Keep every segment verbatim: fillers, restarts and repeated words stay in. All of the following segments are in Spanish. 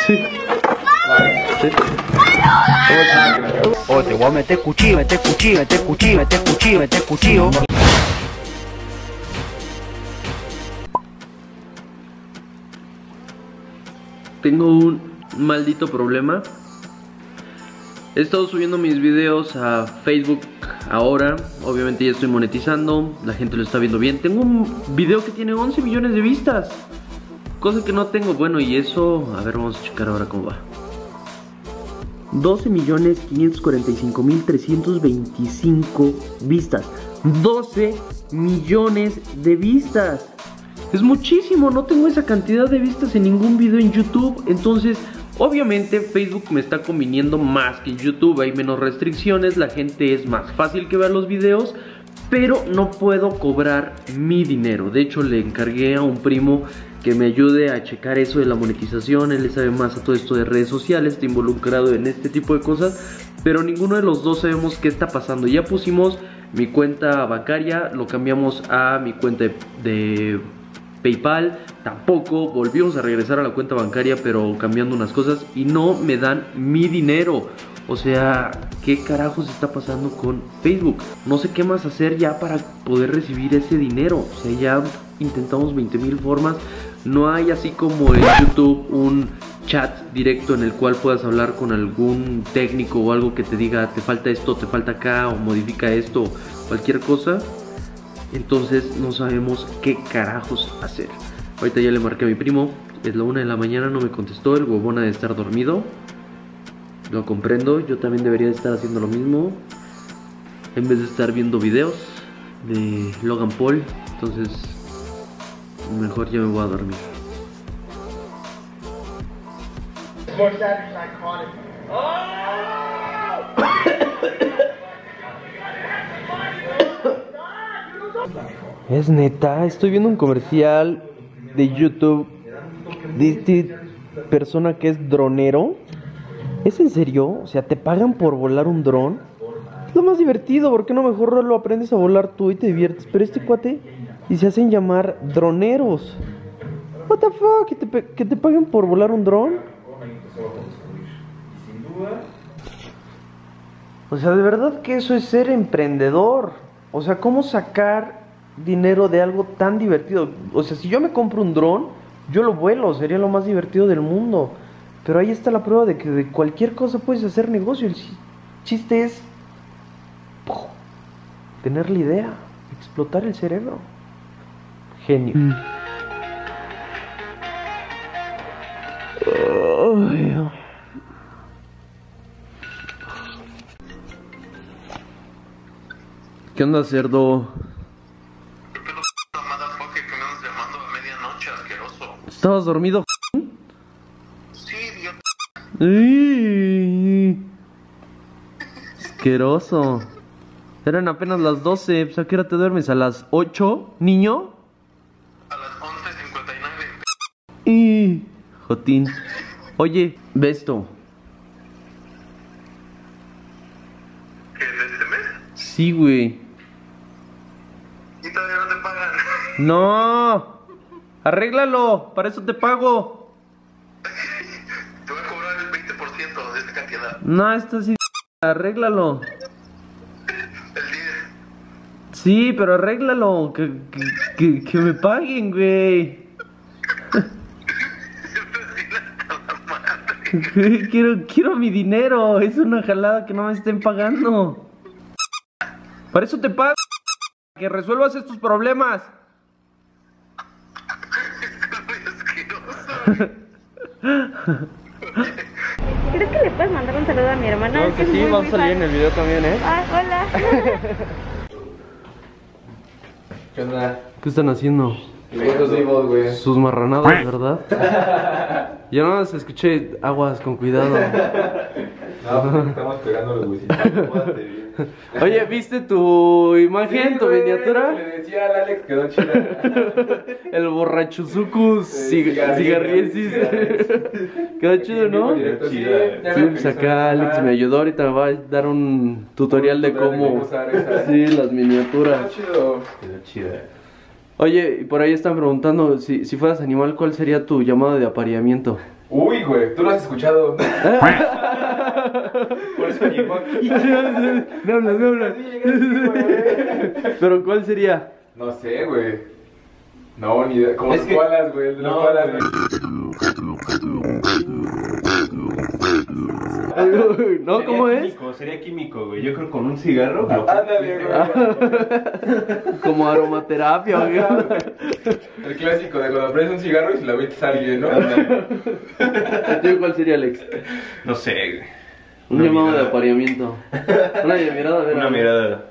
Sí. Sí. Oh, te voy a meter cuchillo, meter cuchillo, meter cuchillo, meter cuchillo, meter cuchillo. Tengo un maldito problema. He estado subiendo mis videos a Facebook ahora. Obviamente ya estoy monetizando, la gente lo está viendo bien. Tengo un video que tiene once millones de vistas, cosa que no tengo. Bueno, y eso, a ver, vamos a checar ahora cómo va. doce millones quinientos cuarenta y cinco mil trescientos veinticinco vistas. doce millones de vistas. Es muchísimo, no tengo esa cantidad de vistas en ningún video en YouTube. Entonces, obviamente Facebook me está conviniendo más que YouTube. Hay menos restricciones, la gente es más fácil que vea los videos, pero no puedo cobrar mi dinero. De hecho, le encargué a un primo que me ayude a checar eso de la monetización. Él le sabe más a todo esto de redes sociales, está involucrado en este tipo de cosas, pero ninguno de los dos sabemos qué está pasando. Ya pusimos mi cuenta bancaria, lo cambiamos a mi cuenta de, de PayPal, tampoco. Volvimos a regresar a la cuenta bancaria, pero cambiando unas cosas, y no me dan mi dinero. O sea, ¿qué carajos está pasando con Facebook? No sé qué más hacer ya para poder recibir ese dinero. O sea, ya intentamos veinte mil formas. No hay así como en YouTube un chat directo en el cual puedas hablar con algún técnico o algo que te diga te falta esto, te falta acá, o modifica esto, cualquier cosa. Entonces no sabemos qué carajos hacer. Ahorita ya le marqué a mi primo, es la una de la mañana, no me contestó. El huevón ha de estar dormido. Lo comprendo, yo también debería estar haciendo lo mismo, en vez de estar viendo videos de Logan Paul. Entonces mejor ya me voy a dormir. Es neta, estoy viendo un comercial de YouTube de esta persona que es dronero. ¿Es en serio? O sea, ¿te pagan por volar un dron? Es lo más divertido, ¿por qué no mejor lo aprendes a volar tú y te diviertes? Pero este cuate, y se hacen llamar droneros. What the fuck, ¿que te, que te paguen por volar un dron? O sea, de verdad que eso es ser emprendedor. O sea, ¿cómo sacar dinero de algo tan divertido? O sea, si yo me compro un dron, yo lo vuelo, sería lo más divertido del mundo. Pero ahí está la prueba de que de cualquier cosa puedes hacer negocio. El chiste es ¡puf! Tener la idea, explotar el cerebro. Genio. Mm. Oh, ¿qué onda, cerdo? ¿Qué pedo, motherfucker, que me andas llamando a medianoche, asqueroso? ¿Estabas dormido? Sí, idiota. ¡Ay! Asqueroso. Eran apenas las doce. Pues, ¿a qué hora te duermes? ¿A las ocho, niño? A las once cincuenta y nueve. Y Jotín. Oye, ve esto. ¿Qué, de este mes? Sí, güey. ¿Y todavía no te pagan? No. Arréglalo. Para eso te pago. Te voy a cobrar el veinte por ciento de esta cantidad. No, esto sí. Arréglalo. El diez. Sí, pero arréglalo. Que, que, que, que me paguen, güey. Quiero, quiero mi dinero. Es una jalada que no me estén pagando. Para eso te pago. Que resuelvas estos problemas. ¿Crees que le puedes mandar un saludo a mi hermana? Claro que sí, vamos a salir en el video también, ¿eh? Ah, hola. ¿Qué onda? ¿Qué están haciendo? Nosotros vimos, güey. Sus marranadas, ¿verdad? Yo no más escuché aguas con cuidado. No, estamos pegando los huesitos. Oye, ¿viste tu imagen, Sí, tu güey, miniatura? Le decía al Alex, quedó chida. El borrachuzucus cigarriensis. Quedó chido, ¿no? Directo, Sí, chida. pues acá Alex me ayudó. Ahorita me va a dar un tutorial de cómo. Sí, las miniaturas. Quedó chido. Quedó chida. Oye, y por ahí están preguntando, si, si fueras animal, ¿cuál sería tu llamado de apareamiento? Uy, güey, tú lo has escuchado. Por eso llegó aquí. Me hablas, me hablas. Pero ¿cuál sería? No sé, güey. No, ni idea. Como Es los que- koalas, güey. El de los No, koalas, güey. ¿No? ¿Cómo Sería es? químico, sería químico, güey. Yo creo que con un cigarro. lo- Ándale, güey. Como aromaterapia, güey. El clásico de cuando prendes un cigarro y se lo avientas a alguien, ¿no? ¿Tú cuál sería, Alex? No sé, güey. Un Una llamado de mirada. apareamiento. Una mirada, a ver. Una mirada.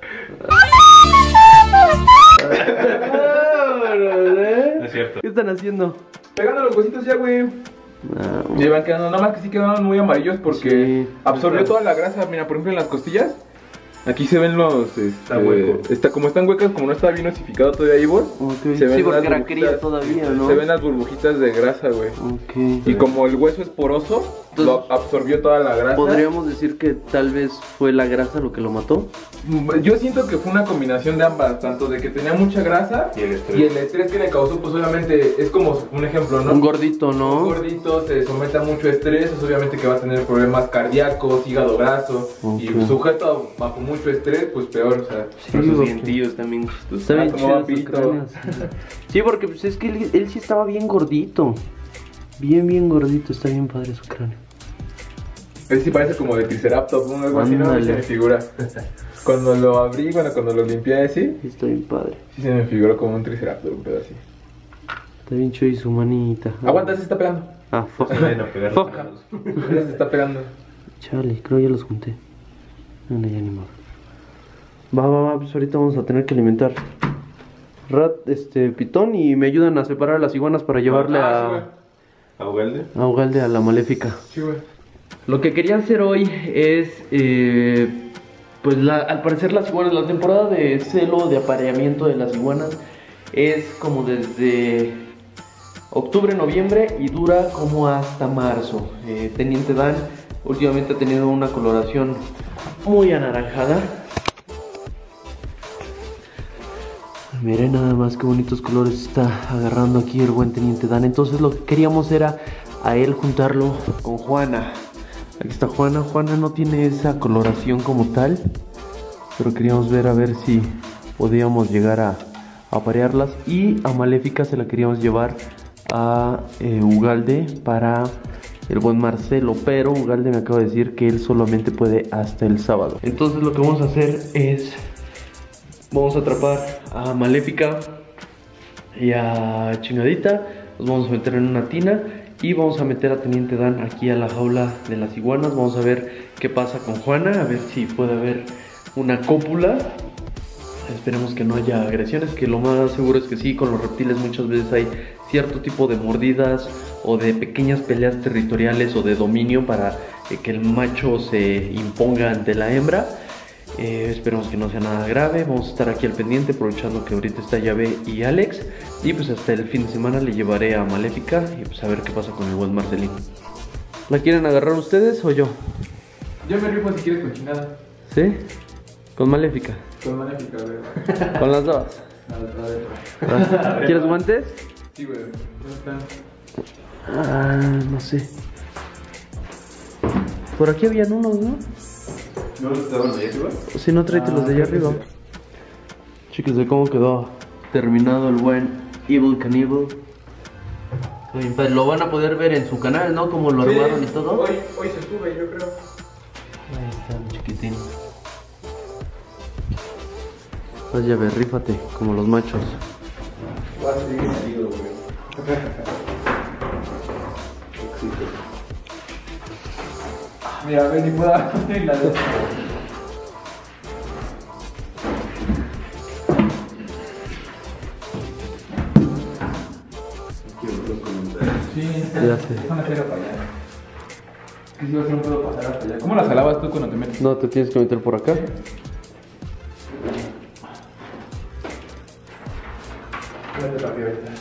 No es cierto. ¿Qué están haciendo? Pegando los huesitos ya, güey. Ah, Y van quedando, nada más que sí quedaron muy amarillos porque Sí. absorbió toda la grasa. Mira, por ejemplo, en las costillas. Aquí se ven los. Este, Está hueco. Está, como están huecas, como no está bien osificado todavía, Ivor. ok. Se ven Sí, porque las era burbujitas- cría todavía, ¿no? Se ven las burbujitas de grasa, güey. Ok. Y como el hueso es poroso, lo absorbió toda la grasa. ¿Podríamos decir que tal vez fue la grasa lo que lo mató? Yo siento que fue una combinación de ambas, tanto de que tenía mucha grasa Y el estrés. y el estrés que le causó, pues obviamente es como un ejemplo, ¿no? Un gordito, ¿no? Un gordito se somete a mucho estrés, pues obviamente que va a tener problemas cardíacos, hígado graso, Ok. y sujeto bajo mucho estrés, pues peor, o sea. Pero sus porque- dientillos también chistosos. Está bien Ah, como chido su vampirito. cráneo, sí. Sí, porque pues es que él, él sí estaba bien gordito. Bien, bien gordito, está bien padre su cráneo. Ese sí parece como de Triceratops, ¿no? Algo así, ¿no? Ándale. Se me figura. Cuando lo abrí, bueno, cuando lo limpié así, Sí, está bien padre. sí se me figuró como un Triceratops, un pedo así. Está bien chido y su manita. Aguanta, se está pegando. Ah, fuck. Ven a pegar Fuck. manos. Ese se está pegando. Chale, creo ya los junté. No, no, ya ni modo. Va, va, va, pues ahorita vamos a tener que alimentar Rat, este, Pitón, y me ayudan a separar las iguanas para llevarle Ah, sí, güey. a, ¿A Ugalde? a Ugalde, a la maléfica. Sí, güey. Lo que quería hacer hoy es, eh, pues la- al parecer las iguanas, la temporada de celo, de apareamiento de las iguanas es como desde octubre, noviembre y dura como hasta marzo. Eh, Teniente Dan últimamente ha tenido una coloración muy anaranjada. Miren nada más qué bonitos colores está agarrando aquí el buen Teniente Dan. Entonces lo que queríamos era a él juntarlo con Juana. Aquí está Juana. Juana no tiene esa coloración como tal, pero queríamos ver a ver si podíamos llegar a, a aparearlas. Y a Maléfica se la queríamos llevar a eh, Ugalde para el buen Marcelo, pero Ugalde me acaba de decir que él solamente puede hasta el sábado. Entonces lo que vamos a hacer es, vamos a atrapar a Maléfica y a Chingadita, los vamos a meter en una tina y vamos a meter a Teniente Dan aquí a la jaula de las iguanas. Vamos a ver qué pasa con Juana, a ver si puede haber una cópula. Esperemos que no haya agresiones, que lo más seguro es que sí. Con los reptiles muchas veces hay cierto tipo de mordidas o de pequeñas peleas territoriales o de dominio para eh, que el macho se imponga ante la hembra. Eh, esperemos que no sea nada grave. Vamos a estar aquí al pendiente, aprovechando que ahorita está Llave y Alex. Y pues hasta el fin de semana le llevaré a Maléfica y pues a ver qué pasa con el buen Marcelín. ¿La quieren agarrar ustedes o yo? Yo me rifo si quieres con chingada. ¿Sí? Con Maléfica. Con Maléfica, güey. Con las dos. Ah, ¿Quieres guantes? Sí, güey. ¿Dónde están? Ah, no sé. Por aquí habían unos, ¿no? ¿No los estaban ahí arriba? Si no, tráete los de allá arriba. Chicos, de cómo quedó terminado el buen Evil Cannibal. Bien, pues, lo van a poder ver en su canal, ¿no? Como lo armaron y todo. Hoy, hoy se sube, yo creo. Ahí está, mi chiquitín. Pues ya ve, rífate, como los machos. Va a seguir salido, güey. Mira, ven y pueda la de. Sí, Ya sé. déjame hacerlo para allá. Que si yo sí no puedo pasar hasta allá. ¿Cómo las alabas tú cuando te metes? No, te tienes que meter por acá. Vete rápido, vete.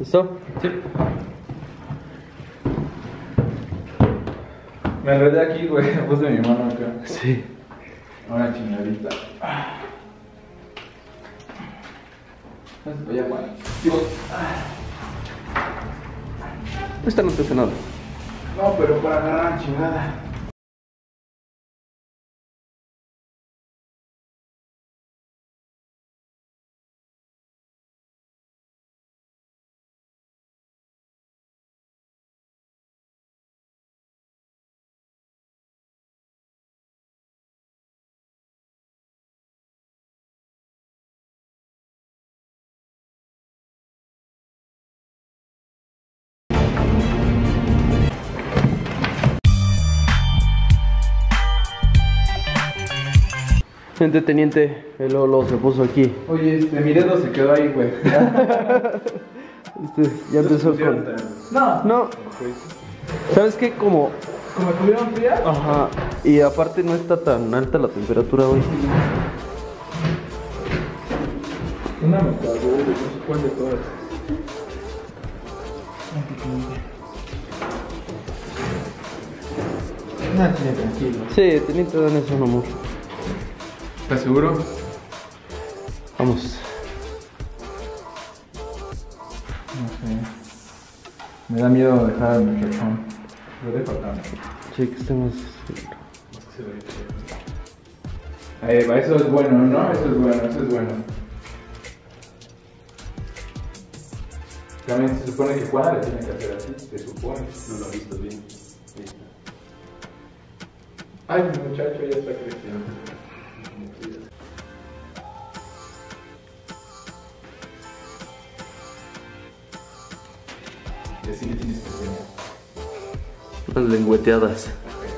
¿Listo? Sí. Me enredé aquí, güey. Puse mi mano acá. Sí. Una chingadita. Voy a poner. Esta no te hace nada. No, pero para agarrar la chingada. Gente, teniente, el Lolo se puso aquí. Oye, este, mi dedo se quedó ahí, güey. Este, ya empezó con... No. No. ¿Sabes qué? Como... ¿Como estuvieron frías? Ajá. Y aparte no está tan alta la temperatura hoy. Una me cagó, güey, no sé cuál de todas. Una tiene tranquilo. Sí, teniente, dan eso, amor. ¿Estás seguro? Vamos. No sé. Me da miedo dejar al muchachón. Lo dejo acá. Sí, que esté más... Ahí va, eso es bueno, ¿no? Eso es bueno, eso es bueno. También se supone que Juana le tiene que hacer así, se supone. No lo has visto bien. Ay, mi muchacho ya está creciendo. Y así le tienes que enseñar. Unas lengüeteadas.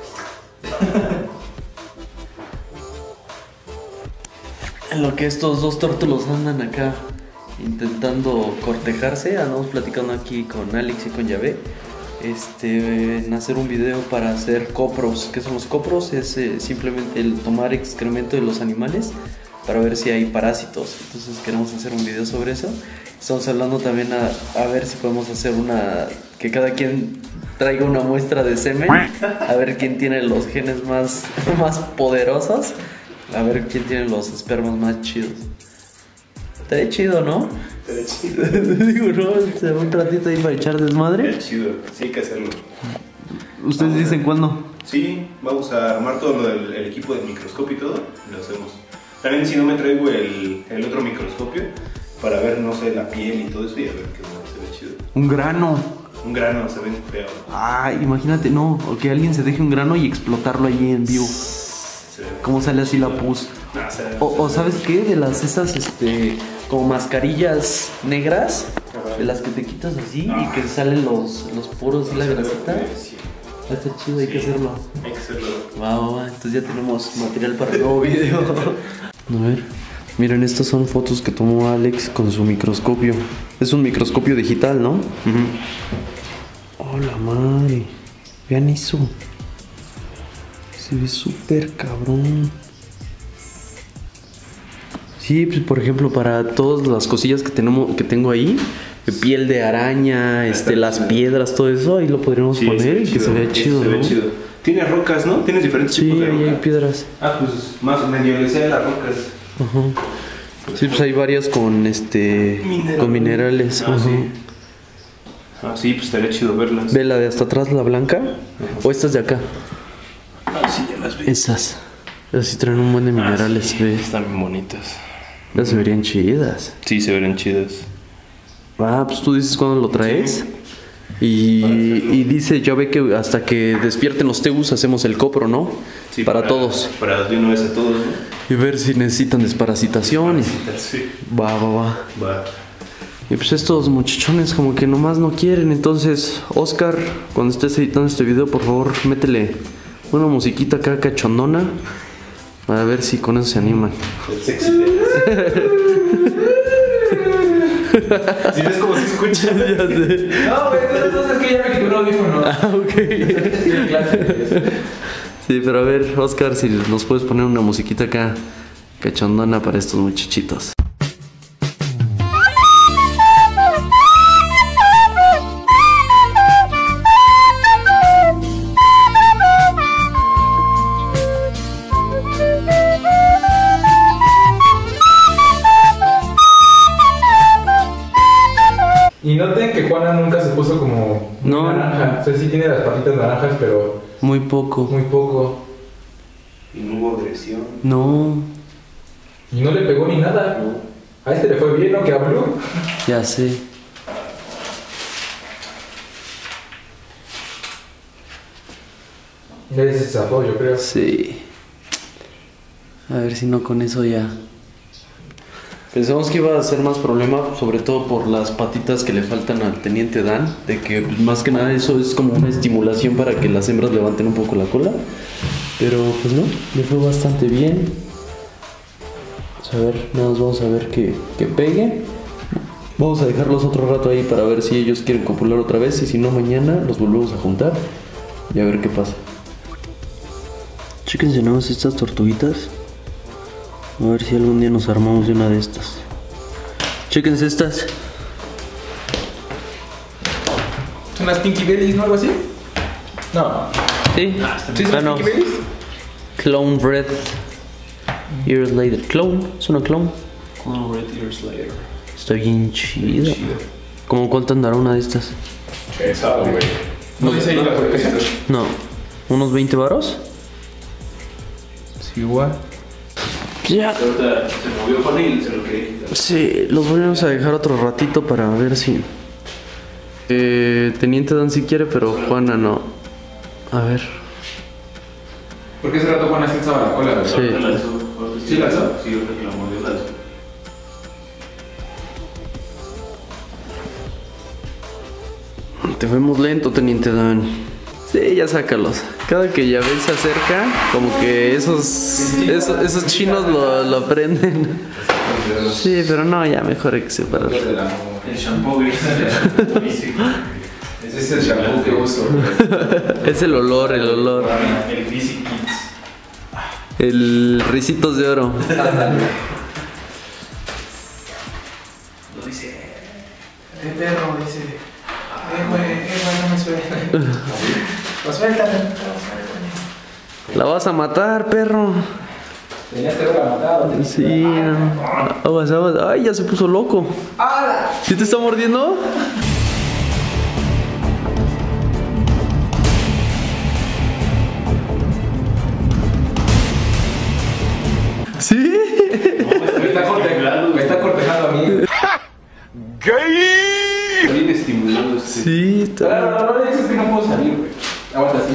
En lo que estos dos tórtolos andan acá intentando cortejarse, andamos platicando aquí con Alex y con Yahvé. Este, en hacer un video para hacer copros. ¿Qué son los copros? Es eh, simplemente el tomar excremento de los animales para ver si hay parásitos. Entonces queremos hacer un video sobre eso. Estamos hablando también a, a ver si podemos hacer una... que cada quien traiga una muestra de semen. A ver quién tiene los genes más, más poderosos. A ver quién tiene los espermas más chidos. Estaría chido, ¿no? Estaría chido. Digo, no, se va un ratito ahí para echar desmadre. Estaría chido, sí hay que hacerlo. ¿Ustedes dicen cuándo? Sí, vamos a armar todo lo del el equipo del microscopio y todo, lo hacemos. También si no me traigo el, el otro microscopio para ver, no sé, la piel y todo eso y a ver qué se ve chido. Un grano. Un grano se ve feo. Ah, imagínate, no, o que alguien se deje un grano y explotarlo allí en vivo. Se ve ¿Cómo sale así la chido. pus? Nah, se ve- O, o ¿sabes qué? De las esas, este, como mascarillas negras, de las que te quitas así y que salen los, los poros y la grasita. Sí, Está chido, hay que hacerlo. hay que hacerlo. Va, va, va, entonces ya tenemos material para el nuevo video. A ver, miren, estas son fotos que tomó Alex con su microscopio. Es un microscopio digital, ¿no? Oh, la madre. Vean eso. Se ve súper cabrón. Sí, pues por ejemplo, para todas las cosillas que tenemos, que tengo ahí, piel de araña, este, las piedras, todo eso, ahí lo podríamos Sí, se poner ve y que chido, se vea chido, se ve ¿no? chido. Tienes rocas, ¿no? Tienes diferentes Sí, tipos de ahí hay rocas. piedras. Ah, pues más o menos le sé las rocas. Ajá. Sí, pues hay varias con este Mineral. con minerales. Ah, Ajá. sí. Ah, sí, pues estaría chido verlas. Ve la de hasta atrás, la blanca, o estas de acá. Ah, sí, ya las vi. Esas. Esas sí traen un buen de minerales, Ah, sí, ve. están bien bonitas. Esas se verían chidas. Sí, se verán chidas. Ah, pues tú dices cuándo lo traes. Y, y dice, ya ve que hasta que despierten los teus hacemos el copro, ¿no? Sí, para, todos. Para de una vez a todos, ¿no? Y ver si necesitan desparasitación. Y... Sí. Va, va, va. Va. Y pues estos muchachones como que nomás no quieren. Entonces, Oscar, cuando estés editando este video, por favor, métele una musiquita acá cachondona. A ver si con eso se animan. El sexy de... Si ves cómo se escucha. Ya sé. No, güey, entonces es que ya me quité un audífono. Ah, ok. Tiene clase. Sí, pero a ver, Oscar, si nos puedes poner una musiquita acá cachondona para estos muchachitos. que Juana nunca se puso como No. naranja. O sea, sí tiene las patitas naranjas, pero Muy poco. muy poco. Y no hubo agresión. No, Y no le pegó ni nada. A este le fue bien, ¿no? Que habló. ya sé. Ya se zafó, yo creo. Sí. A ver si no con eso ya. Pensamos que iba a ser más problema, sobre todo por las patitas que le faltan al teniente Dan, de que más que nada eso es como una estimulación para que las hembras levanten un poco la cola. Pero pues no, le fue bastante bien. Vamos a ver, nada más vamos a ver que, que pegue. Vamos a dejarlos otro rato ahí para ver si ellos quieren copular otra vez y si no mañana los volvemos a juntar y a ver qué pasa. Chéquense nada más estas tortuguitas. A ver si algún día nos armamos de una de estas. Chéquense estas. ¿Son las Pinky Bellies, no? Algo así. No. Sí, ¿Sí son ah, las no. Pinky Bellies? Clone Red Years Later. Clone, es una clone. Clone Red Years Later. Está bien chida. ¿Cómo cuánto andará una de estas? Pensado, güey. ¿No dice ahí la publicación? No, unos veinte varos. Sí, igual. Ya. Ahorita se movió con él y se lo quería quitar. Sí, los volvemos a dejar otro ratito para ver si. Eh, Teniente Dan si quiere, pero Juana no. A ver. Porque ese rato Juana sí alzaba la cola, ¿verdad? Sí. Ahorita la alzó. Ahorita ¿Sí la alzó? Sí, ahorita que la movió la alzó. Te fuimos lento, Teniente Dan. Sí, ya sácalos. Cada que Yabel se acerca, como que esos, esos, esos chinos lo, lo aprenden. Sí, pero no, ya mejor hay que separar. El shampoo gris. Ese es el shampoo que uso. Es el olor, el olor. El Greasy Kids. El risitos de oro. Lo dice. Eh, perro, dice. Eh, güey, eh, güey, no me suelta. Lo suéltame. La vas a matar, perro. Tenías que haberla matado. Sí, no. Aguas, aguas. Ay, ya se puso loco. ¿Sí te está mordiendo? ¿Sí? Me está cortejando, me está cortejando a mí. Está bien estimulado este. Sí, está. Claro, no, no le dices que no puedo salir, güey. Aguanta así.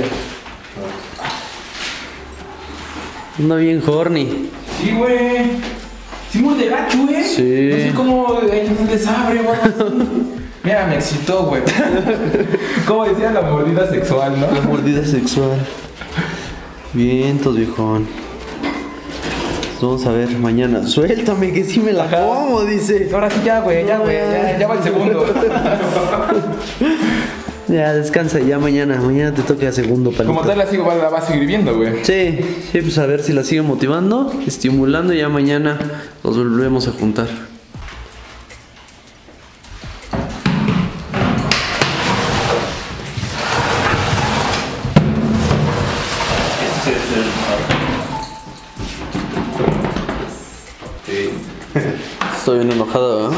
Anda bien horny. Sí, güey. Sí, muy de gacho, güey. Sí. No sé cómo hay un desabre, güey. Mira, me excitó, güey. Como decía la mordida sexual, ¿no? La mordida sexual. Vientos, viejón. Vamos a ver mañana. Suéltame que sí me la como, dice. Ahora sí ya, güey, ya, güey, ya, ya va el segundo. Ya, descansa, ya mañana. Mañana te toca segundo palito. Como tal la sigo, la va a seguir viendo, güey. Sí, sí, pues a ver si la sigue motivando, estimulando y ya mañana los volvemos a juntar. Estoy bien enojada, ¿verdad?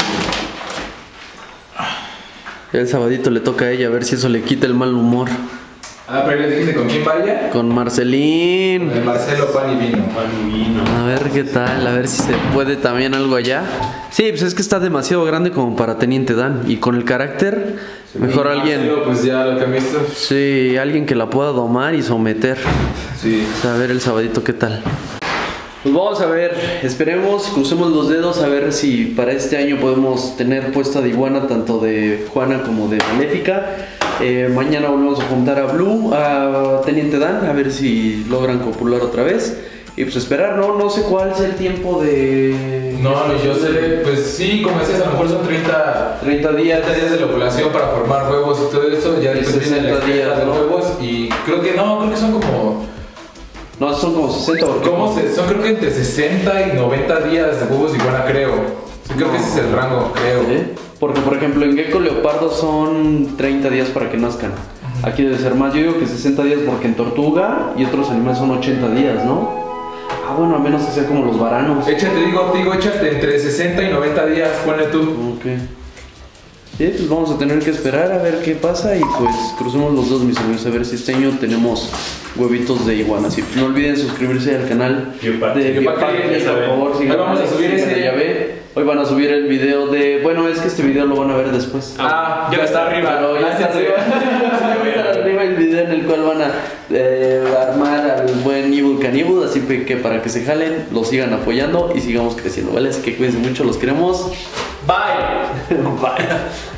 Ya el sabadito le toca a ella a ver si eso le quita el mal humor. Ah, pero les dijiste con quién vaya. Con Marcelín. El Marcelo Pan y Vino. Pan y vino. A ver qué tal, a ver si se puede también algo allá. Sí, pues es que está demasiado grande como para Teniente Dan. Y con el carácter, mejor alguien. Marcelo, pues ya lo que han visto. Sí, alguien que la pueda domar y someter. Sí. O sea, a ver el sabadito qué tal. Pues vamos a ver, esperemos, crucemos los dedos a ver si para este año podemos tener puesta de iguana tanto de Juana como de Maléfica. Eh, mañana volvemos a juntar a Blue, a Teniente Dan, a ver si logran copular otra vez. Y pues esperar, ¿no? No sé cuál es el tiempo de... No, no, yo sé, pues sí, como decías, a lo mejor son treinta, treinta días. treinta días de la ovulación para formar huevos y todo eso. Ya después viene la sesenta días, días de ¿no? huevos y creo que no, creo que son como... No, son como sesenta. porque- ¿Cómo se, son creo que entre sesenta y noventa días de huevos de iguana, creo. Sí, creo que ese es el rango, creo. ¿Eh? Porque por ejemplo en gecko leopardo son treinta días para que nazcan. Aquí debe ser más, yo digo que sesenta días porque en tortuga y otros animales son ochenta días, ¿no? Ah, bueno, a menos que sea como los varanos. Échate, digo, digo, échate entre sesenta y noventa días, ponle tú. Ok. Sí, pues vamos a tener que esperar a ver qué pasa y pues crucemos los dos, mis amigos, a ver si este año tenemos huevitos de iguana. Así no olviden suscribirse al canal Biopack. de Biopack, Biopack, ya por saben. favor. Hoy sigan vamos a subir sigan ese- ya ve. Hoy van a subir el video de... Bueno, es que este video lo van a ver después. Ah, ya está arriba. Pero ya está arriba. Ya está arriba el video en el cual van a eh, armar al buen Evil Cannibal. Así que para que se jalen, lo sigan apoyando y sigamos creciendo, ¿vale? Así que cuídense mucho, los queremos. Bye. Bye.